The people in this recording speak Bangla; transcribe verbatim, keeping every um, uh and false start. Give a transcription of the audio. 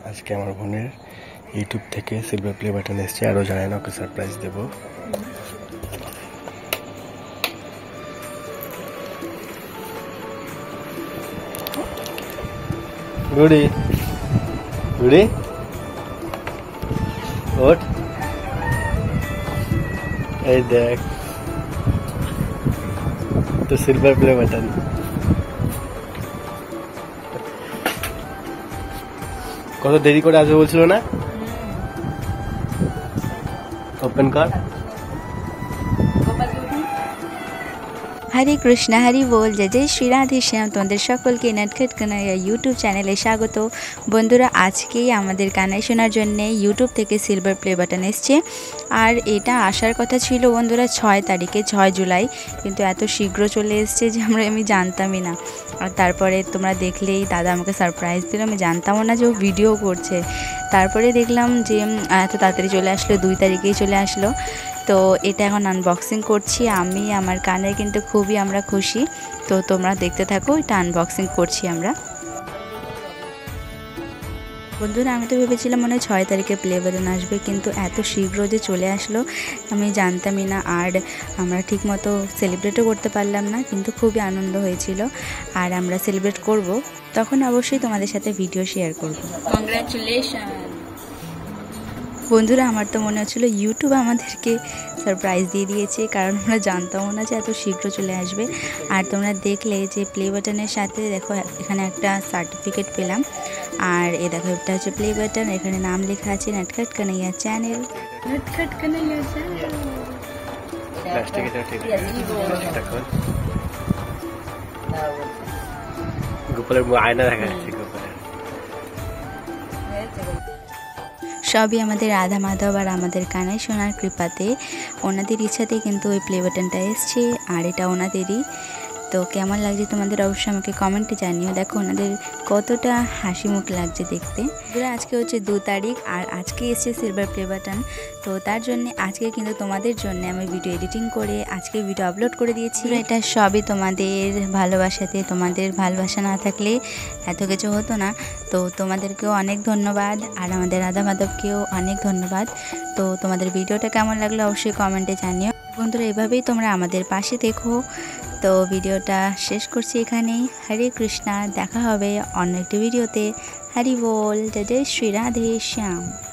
আজকে আমার বোনের ইউটিউব থেকে সিলভার প্লে বাটন এসেছে, আরও জানে না, ওকে সারপ্রাইজ দেবো। গুড়ি গুড়ি ওঠ, এই দেখ তো সিলভার প্লে বাটন। কত দেরি করে আসবে বলছিল না? ওপেন কর। হরে কৃষ্ণ, হরি বল, জয় জয় শ্রী রাধে শ্যাম। তোমাদের সকলকে নটখট কানাইয়া ইউটিউব চ্যানেলে স্বাগত। বন্ধুরা, আজকেই আমাদের কানাই শোনার জন্যে ইউটিউব থেকে সিলভার প্লে বাটন এসছে। আর এটা আসার কথা ছিল বন্ধুরা ছয় তারিখে, ছয় জুলাই, কিন্তু এত শীঘ্র চলে এসছে যে আমরা আমি জানতামই না। আর তারপরে তোমরা দেখলেই দাদা আমাকে সারপ্রাইজ দিল, আমি জানতামও না যে ও ভিডিও করছে। তারপরে দেখলাম যে এত তাড়াতাড়ি চলে আসলো, দুই তারিখেই চলে আসলো। তো এটা এখন আনবক্সিং করছি আমি, আমার কানে কিন্তু খুবই আমরা খুশি। তো তোমরা দেখতে থাকো, এটা আনবক্সিং করছি আমরা। বন্ধুরা, আমি তো ভেবেছিলাম মনে হয় ছয় তারিখে প্লে বাটন আসবে, কিন্তু এত শীঘ্র যে চলে আসলো আমি জানতামই না। আর আমরা ঠিকমতো সেলিব্রেটও করতে পারলাম না, কিন্তু খুবই আনন্দ হয়েছিল। আর আমরা সেলিব্রেট করব, তখন অবশ্যই তোমাদের সাথে ভিডিও শেয়ার করব। কংগ্রাচুলেশন বন্ধুরা, আমার তো মনে হচ্ছিলো ইউটিউব আমাদেরকে সারপ্রাইজ দিয়ে দিয়েছে, কারণ আমরা জানতামও না যে এত শীঘ্র চলে আসবে। আর তোমরা দেখলে যে প্লে বাটনের সাথে দেখো এখানে একটা সার্টিফিকেট পেলাম। আর এ দেখো, এটা হচ্ছে প্লে বাটন, এখানে নাম লেখা আছে নটখট কানাইয়া চ্যানেল। নটখট কানাইয়া চ্যানেল। গোপালের আয়না দেখা যাচ্ছে। সবই আমাদের রাধা মাধব আর আমাদের কানাই সোনার কৃপাতে, ওনাদের ইচ্ছাতেই কিন্তু ওই প্লে বাটনটা এসছে। আর এটা ওনাদেরই। তো কেমন লাগছে তোমাদের অবশ্যই আমাকে কমেন্টে জানিও। দেখো ওনাদের কতটা হাসি মুখ লাগছে দেখতে। আজকে হচ্ছে দু তারিখ আর আজকে এসছে সিলভার প্লে বাটন। তো তার জন্য আজকে কিন্তু তোমাদের জন্য আমি ভিডিও এডিটিং করে আজকে ভিডিও আপলোড করে দিয়েছি। এটা সবই তোমাদের ভালোবাসাতে, তোমাদের ভালোবাসা না থাকলে এত কিছু হতো না। তো তোমাদেরকেও অনেক ধন্যবাদ, আর আমাদের রাধা মাধবকেও অনেক ধন্যবাদ। তো তোমাদের ভিডিওটা কেমন লাগলো অবশ্যই কমেন্টে জানিও। বন্ধুরা, এভাবেই তোমরা আমাদের পাশে দেখো। তো ভিডিওটা শেষ করছি এখানেই। হরে কৃষ্ণা, দেখা হবে অন্য একটি ভিডিওতে। হরি বল, জয় জয় শ্রী রাধে শ্যাম।